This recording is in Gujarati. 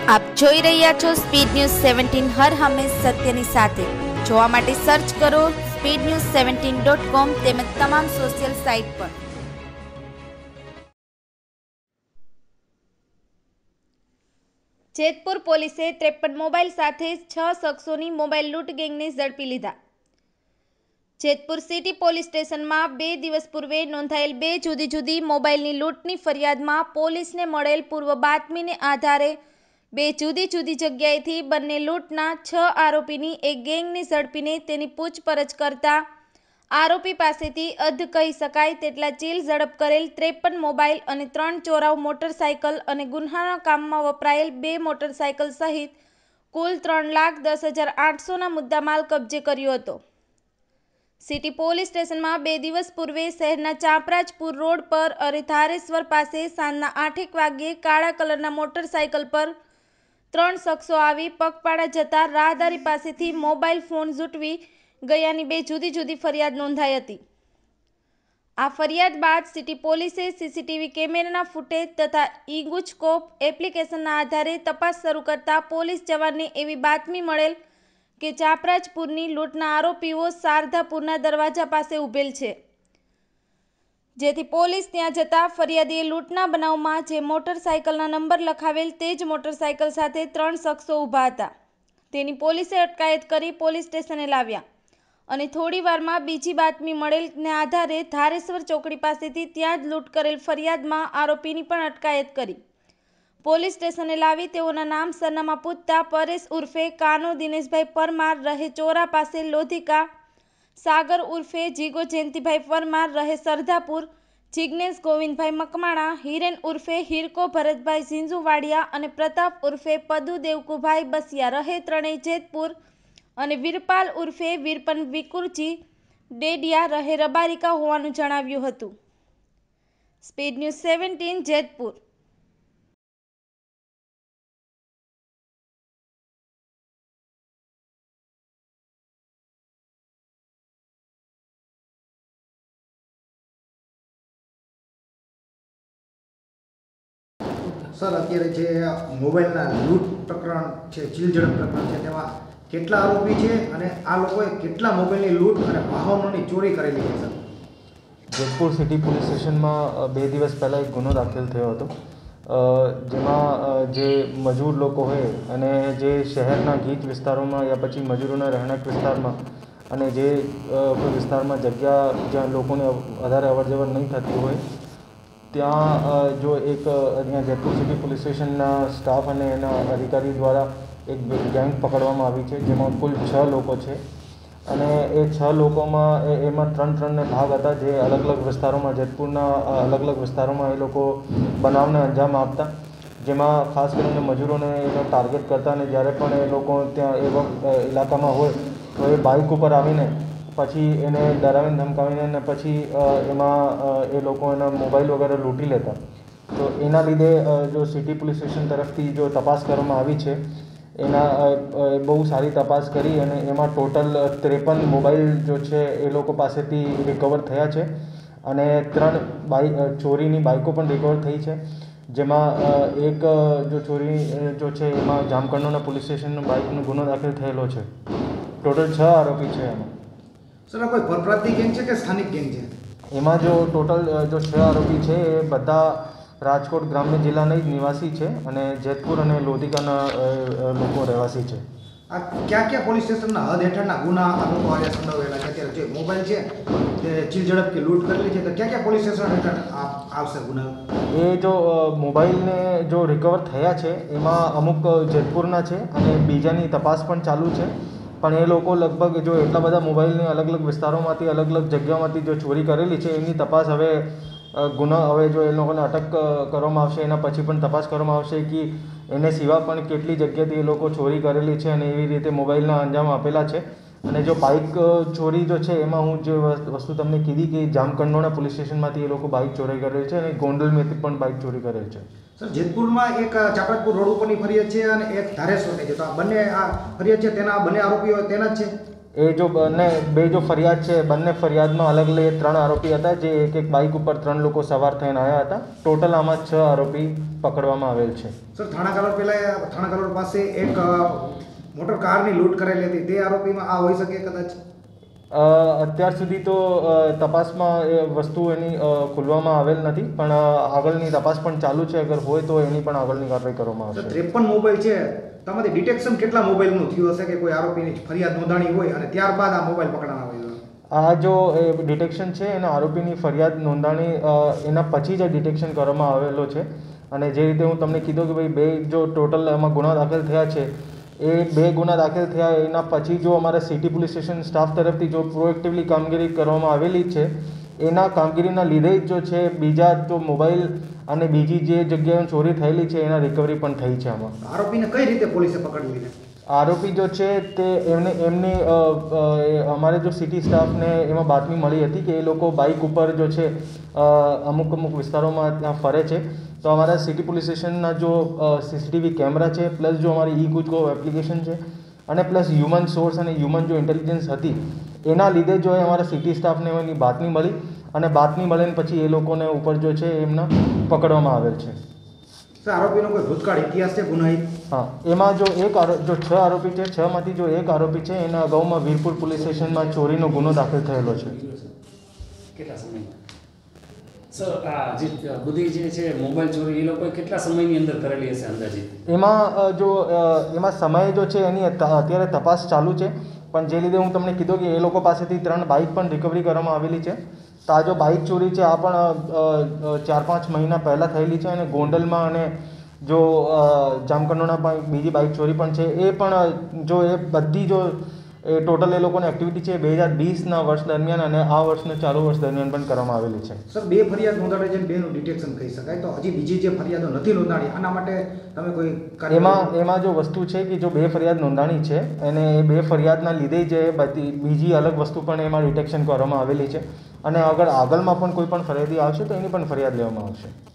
આપ જોઈ રહ્યા છો સ્પીડ ન્યૂઝ 17 હર હંમેશ સત્યની સાથે। જોવા માટે સર્ચ કરો speednews17.com તેમજ તમામ સોશિયલ સાઇટ પર। જેતપુર પોલીસે 53 મોબાઈલ સાથે 6 શખ્સોની મોબાઈલ લૂંટ ગેંગને ઝડપી લીધા। જેતપુર સિટી પોલીસ સ્ટેશનમાં 2 દિવસ પૂર્વે નોંધાયેલ 2 જુદી જુદી મોબાઈલની લૂંટની ફરિયાદમાં પોલીસને મળેલ પૂર્વ બાતમીને આધારે 2 જુદી જુદી જગ્યાએથી બંને લૂંટના 6 આરોપીની એક ગેંગને ઝડપીને તેની પૂછપરછ કરતા આરોપી પાસેથી અધ કહી શકાય તેટલા ચીલ ઝડપ કરેલ 53 મોબાઈલ અને 3 ચોરાવ મોટરસાયકલ અને ગુન્હાના કામમાં વપરાયેલ 2 મોટરસાયકલ સહિત કુલ 3,10,800ના મુદ્દામાલ કબજે કર્યો હતો। સિટી પોલીસ સ્ટેશનમાં 2 દિવસ પૂર્વે શહેરના ચાપરાજપુર રોડ પર અને ધારેશ્વર પાસે સાંજના 8 વાગ્યે કાળા કલરના મોટરસાયકલ પર 3 શખ્સો આવી પગપાળા જતા રાહદારી પાસેથી મોબાઈલ ફોન ઝૂંટવી ગયાની 2 જુદી જુદી ફરિયાદ નોંધાઈ હતી। આ ફરિયાદ બાદ સિટી પોલીસે સીસીટીવી કેમેરાના ફૂટેજ તથા ઈ-ગુજકોપ એપ્લિકેશનના આધારે તપાસ શરૂ કરતા પોલીસ જવાનને એવી બાતમી મળેલ કે ચાપરાજપુરની લૂંટના આરોપીઓ શારદાપુરના દરવાજા પાસે ઉભેલ છે, જેથી પોલીસ ત્યાં જતા ફરિયાદીએ લૂંટના બનાવમાં જે મોટરસાયકલના નંબર લખાવેલ તે જ મોટરસાયકલ સાથે 3 શખ્સો ઊભા હતા તેની પોલીસે અટકાયત કરી પોલીસ સ્ટેશને લાવ્યા અને થોડીવારમાં બીજી બાતમી મળેલને આધારે ધારેશ્વર ચોકડી પાસેથી ત્યાં જ લૂંટ કરેલ ફરિયાદમાં આરોપીની પણ અટકાયત કરી પોલીસ સ્ટેશને લાવી તેઓના નામ સરનામા પૂછતા પરેશ ઉર્ફે કાનો દિનેશભાઈ પરમાર રહે ચોરા પાસે લોધિકા, સાગર ઉર્ફે જીગો જયંતિભાઈ પરમાર રહે સરધાપુર, જિગ્નેશ ગોવિંદભાઈ મકમાણા, હિરેન ઉર્ફે હિરકો ભરતભાઈ ઝીંઝુવાડિયા અને પ્રતાપ ઉર્ફે પદુ દેવકુભાઈ બસિયા રહે ત્રણેય જેતપુર અને વીરપાલ ઉર્ફે વીરપન વિકુરજી ડેડિયા રહે રબારિકા હોવાનું જણાવ્યું હતું। Speed news 17 Jetpur. સર, અત્યારે જે મોબાઈલના લૂંટ પ્રકરણ છે, ચીલ ઝડપ પ્રકરણ છે, તેમાં કેટલા આરોપી છે અને આ લોકોએ કેટલા મોબાઈલની લૂંટ અને વાહનોની ચોરી કરેલી છે? સર, જેતપુર સિટી પોલીસ સ્ટેશનમાં 2 દિવસ પહેલાં એક ગુનો દાખલ થયો હતો, જેમાં જે મજૂર લોકો હોય અને જે શહેરના ગીચ વિસ્તારોમાં યા પછી મજૂરોના રહેણાંક વિસ્તારમાં અને જે કોઈ વિસ્તારમાં જગ્યા જ્યાં લોકોને વધારે અવરજવર નહીં થતી હોય ત્યાં જો એક અહીંયા જેતપુર સિટી પોલીસ સ્ટેશનના સ્ટાફ અને એના અધિકારી દ્વારા એક ગેંગ પકડવામાં આવી છે, જેમાં કુલ 6 લોકો છે અને એ 6 લોકોમાં એમાં 3 ભાગ હતા જે અલગ અલગ વિસ્તારોમાં જેતપુરના અલગ અલગ વિસ્તારોમાં એ લોકો બનાવને અંજામ આપતા, જેમાં ખાસ કરીને મજૂરોને એનો ટાર્ગેટ કરતા અને જ્યારે પણ એ લોકો ત્યાં એ ઇલાકામાં હોય તો એ બાઇક ઉપર આવીને પછી એને ડરાવીને ધમકાવીને અને પછી એમાં એ લોકો એના મોબાઈલ વગેરે લૂંટી લેતા। તો એના લીધે જો સિટી પોલીસ સ્ટેશન તરફથી જો તપાસ કરવામાં આવી છે એના બહુ સારી તપાસ કરી અને એમાં ટોટલ 53 મોબાઈલ જો છે એ લોકો પાસેથી રિકવર થયા છે અને 3 ચોરીની બાઇકો પણ રિકવર થઈ છે, જેમાં એક જો ચોરી જો છે એમાં જામકંડોના પોલીસ સ્ટેશનનો બાઇકનો ગુનો દાખલ થયેલો છે। ટોટલ 6 આરોપી છે એમાં। સર, કોઈ પરપ્રાંતીય ગેંગ છે કે સ્થાનિક ગેંગ છે? એમાં જો ટોટલ જો 6 આરોપી છે એ બધા રાજકોટ ગ્રામ્ય જિલ્લાના જ નિવાસી છે અને જેતપુર અને લોધિકાના લોકો રહેવાસી છે। આ ક્યાં ક્યાં પોલીસ સ્ટેશનના હદ હેઠળના ગુના આ લોકો આજે સંડોવાયેલા છે? અત્યારે જે મોબાઈલ છે તે ચીલ ઝડપથી લૂંટ કરેલી છે, તો ક્યાં ક્યાં પોલીસ સ્ટેશન હેઠળ આવશે ગુના? એ જો મોબાઈલને જો રિકવર થયા છે એમાં અમુક જેતપુરના છે અને બીજાની તપાસ પણ ચાલુ છે, પણ એ લોકો લગભગ જો એટલા બધા મોબાઈલની અલગ અલગ વિસ્તારોમાંથી અલગ અલગ જગ્યાઓમાંથી જો ચોરી કરેલી છે એમની તપાસ હવે હવે જો એ લોકોને અટક કરવામાં આવશે એના પછી પણ તપાસ કરવામાં આવશે કે એને સિવાય પણ કેટલી જગ્યાથી એ લોકો ચોરી કરેલી છે અને એવી રીતે મોબાઈલના અંજામ આપેલા છે। અને જો બાઇક ચોરી જો છે એમાં હું જે વસ્તુ તમને કીધી કે જામકંડોના પોલીસ સ્ટેશનમાંથી એ લોકો બાઇક ચોરી કરેલ છે અને ગોંડલમાંથી પણ બાઇક ચોરી કરેલ છે। સર, જેતપુરમાં એક ચાપરાજપુર રોડ ઉપરની ફરિયાદ છે અને એક ધારેશ્વરની છે, તો આ બંને આ ફરિયાદ છે તેના બંને આરોપીઓ તેના જ છે? એ જો બે જો ફરિયાદ છે, બંને ફરિયાદમાં અલગ અલગ 3 આરોપી હતા, જે એક બાઇક ઉપર 3 લોકો સવાર થઈને આવ્યા હતા. ટોટલ આમાં 6 આરોપી પકડવામાં આવેલ છે. સર, થાણા કલોલ પાસે એક મોટર કારની લૂંટ કરેલી હતી, તે આરોપીમાં આ હોઈ શકે કદાચ? અત્યાર સુધી તો તપાસમાં એ વસ્તુ એની ખુલવામાં આવેલ નથી, પણ આગળની તપાસ પણ ચાલુ છે. અગર હોય તો એની પણ આગળની કાર્યવાહી કરવામાં આવશે. 53 મોબાઈલ છે, તમારે ડિટેક્શન કેટલા મોબાઈલનું થયું હશે કે કોઈ આરોપીની ફરિયાદ નોંધાણી હોય અને ત્યારબાદ આ મોબાઈલ પકડાના હોય? આ જો ડિટેક્શન છે એના આરોપીની ફરિયાદ નોંધાણી એના પછી જ ડિટેક્શન કરવામાં આવેલો છે. અને જે રીતે હું તમને કીધું કે ભાઈ 2 જો ટોટલ એમાં ગુના દાખલ થયા છે, એ 2 ગુના દાખલ થયા એના પછી જો અમારા સિટી પોલીસ સ્ટેશન સ્ટાફ તરફથી જો પ્રોએક્ટિવલી કામગીરી કરવામાં આવેલી છે, એના કામગીરીના લીધે જ જો છે બીજા જો મોબાઈલ અને બીજી જે જગ્યાએ ચોરી થયેલી છે એના રિકવરી પણ થઈ છે. આમાં આરોપીને કઈ રીતે પોલીસે પકડી લીધા? આરોપી જો છે તે એમની અમારે જો સિટી સ્ટાફને એમાં બાતમી મળી હતી કે એ લોકો બાઇક ઉપર જો છે અમુક વિસ્તારોમાં ત્યાં ફરે છે. તો અમારા સિટી પોલીસ સ્ટેશનના જો સીસીટીવી કેમેરા છે, પ્લસ જો અમારી ઈ-કુચકો એપ્લિકેશન છે, અને પ્લસ હ્યુમન સોર્સ અને હ્યુમન જો ઇન્ટેલિજન્સ હતી, એના લીધે જો અમારા સિટી સ્ટાફને એની બાતમી મળી અને બાતમી મળીને પછી એ લોકોને ઉપર જો છે એમના પકડવામાં આવેલ છે. સર, આરોપીનો કોઈ ભૂતકાળ ઇતિહાસ છે ગુનાહિત? હા, એમાં જો 6 આરોપી છે, 6માંથી જો 1 આરોપી છે એના અગાઉમાં વીરપુર પોલીસ સ્ટેશનમાં ચોરીનો ગુનો દાખલ થયેલો છે. કેટલા સમયમાં? સર, આ જે બધી જે છે મોબાઈલ ચોરી એ લોકોએ કેટલા સમયની અંદર કરેલી હશે અંદાજિત? એમાં સમય જો છે એની અત્યારે તપાસ ચાલુ છે, પણ જે લીધે હું તમને કીધું કે એ લોકો પાસેથી 3 બાઇક પણ રિકવરી કરવામાં આવેલી છે. તો આ જો બાઇક ચોરી છે આ પણ 4-5 મહિના પહેલાં થયેલી છે. અને ગોંડલમાં અને જો જામકંડોળના પણ બીજી બાઇક ચોરી પણ છે. એ પણ જો એ બધી જો એ ટોટલ એ લોકોની એક્ટિવિટી છે 2020ના વર્ષ દરમિયાન અને આ વર્ષના ચાલુ વર્ષ દરમિયાન પણ કરવામાં આવેલી છે. સર, 2 ફરિયાદ નોંધાણી છે, 2નું ડિટેક્શન કહી શકાય, તો હજી બીજી જે ફરિયાદો નથી નોંધાણી આના માટે તમે કોઈ એમાં જો વસ્તુ છે કે જો 2 ફરિયાદ નોંધાણી છે અને એ 2 ફરિયાદના લીધે જ બધી બીજી અલગ વસ્તુ પણ એમાં ડિટેક્શન કરવામાં આવેલી છે. અને આગળમાં પણ કોઈ પણ ફરિયાદી આવશે તો એની પણ ફરિયાદ લેવામાં આવશે.